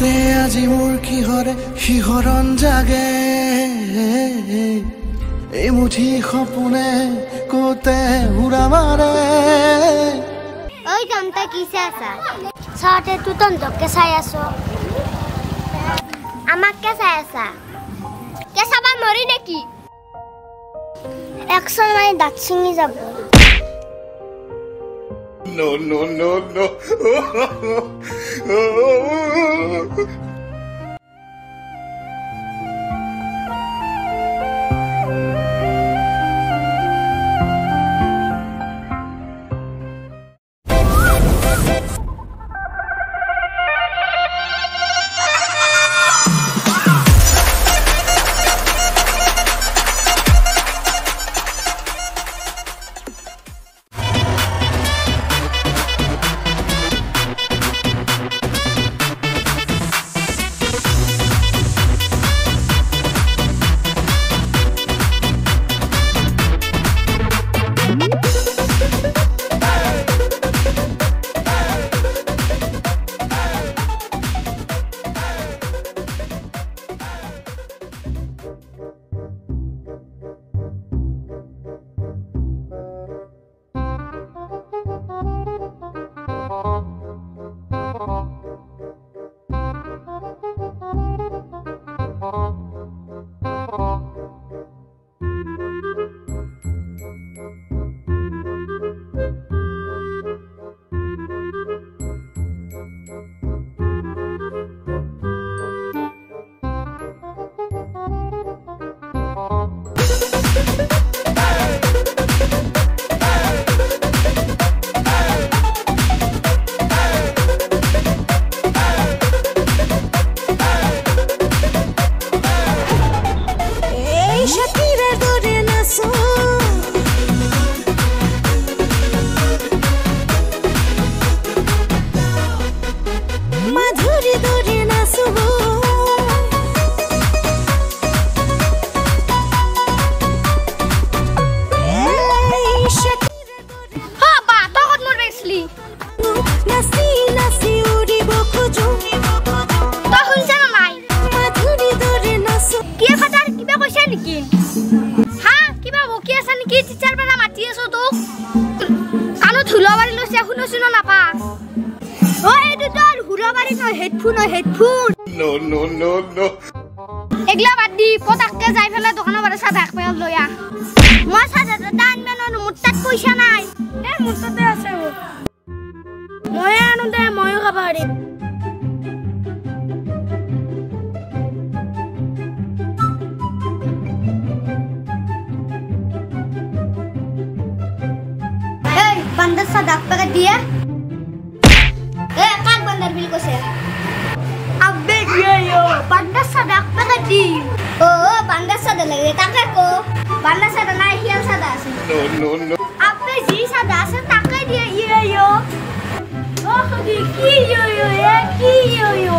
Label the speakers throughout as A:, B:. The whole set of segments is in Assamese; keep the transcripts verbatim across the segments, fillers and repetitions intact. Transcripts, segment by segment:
A: মনতে আজি মোৰ কিহৰে শিহৰণ জাগে এই মুঠি সপোনে কোতে উৰা মাৰে
B: ওই তন্তা কিছে আছা সাতে তু তন্তকে চাই আছো আমাকে চাই আছা কে সাবা মৰি নেকি একশন মানে দাঁত ছিঙি যাব
A: no no no no
B: headphone or headphone
A: no no no no
B: egla badi potakke jai phela dokana bare sa dak pel loya mo sa dan menon muttat poisa nai e muttate ase o moy anu de moy khabari hey bandar sa dak pe dia eh kan bandar bil ko se abbe ye yo bandar sa dak pe di oh bandar sa de lage ta ko bandar sa na hial sa da ase
A: no no no
B: abbe ji sa da ase ta ka dia ye yo oh di ki yo yo ye ki yo yo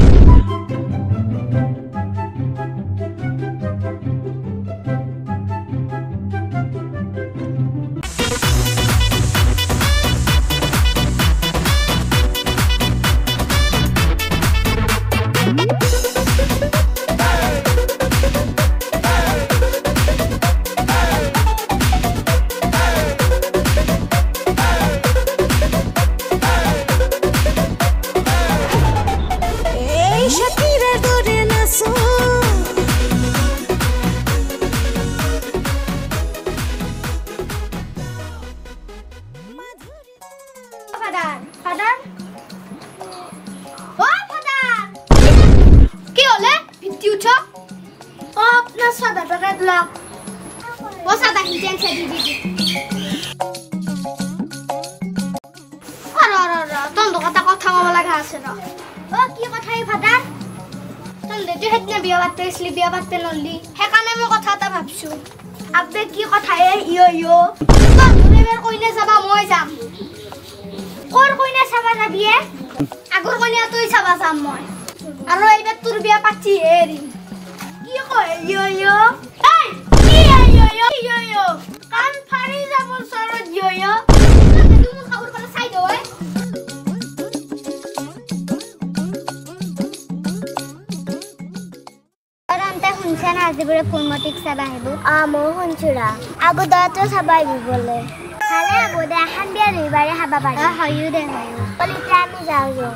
B: Biya baat pe lolli hekane mo kotha ta bhabsu abbe ki kotha e iyo yo to dure koine jaba moi jam kor koine saba jabiye agor koine toi saba jam moi aro eibe tur biya pachi eri ki ko iyo yo hey ki iyo yo iyo yo kan phari jabor soro iyo yo তুমি খাবর পরে সাইড হয় না আজিবৰে কোনমতিক চাবা আহিব আ মই শুনছুৰা আগো দৰাটো চাবা আহিব বলে ভালে হ'ব দে এখন বিয়া দুইবাৰে খাবা পাৰি অ হয়ো দে হয়ো কলিতে আমি যাওঁ যাওঁ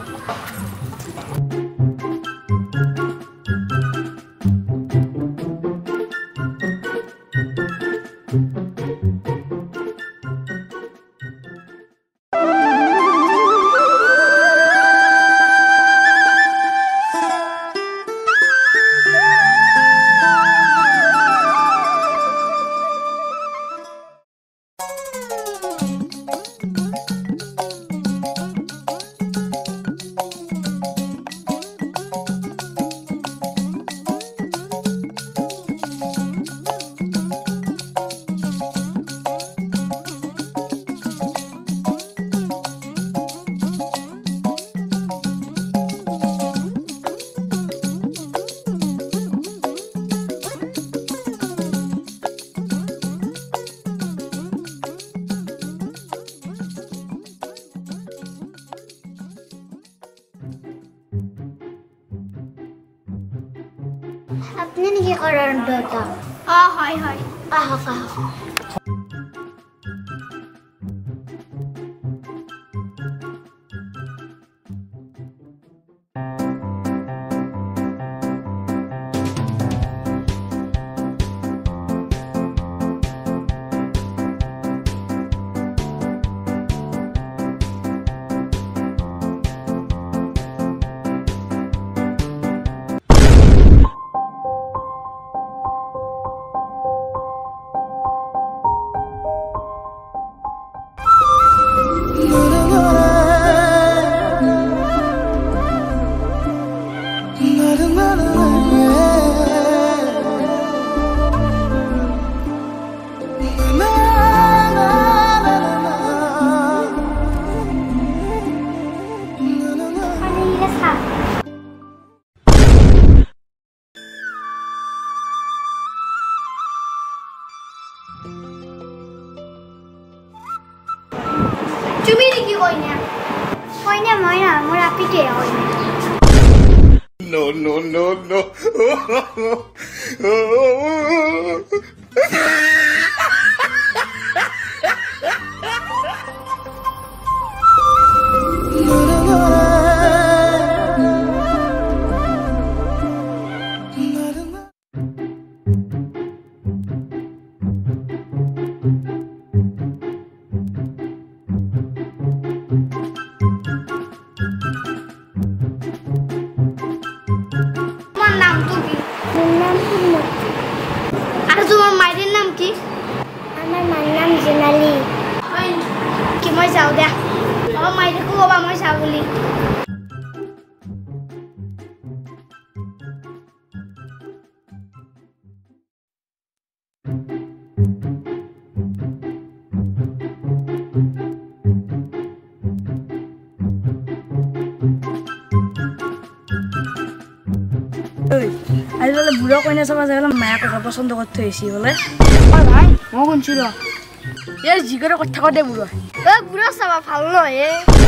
B: আপনি নাকি করার দরকার আ হয় হয় আহা আহা
A: No, no, no, no.
B: তোমার মায়ের নাম কি আমার মায়ের নাম জেনালি কি মই যাও দে আমার মায়ের কো বাবা মই যাও বলি
C: আজি বলে বুড়ো কইনা চাবা যাই মায়া কথা পছন্দ করতে হয়েছি বলে ভাই মই শুনছি র এর জিগরে কথা কদে বুড়ো
B: এ বুড়ো চাবা ভাল নয়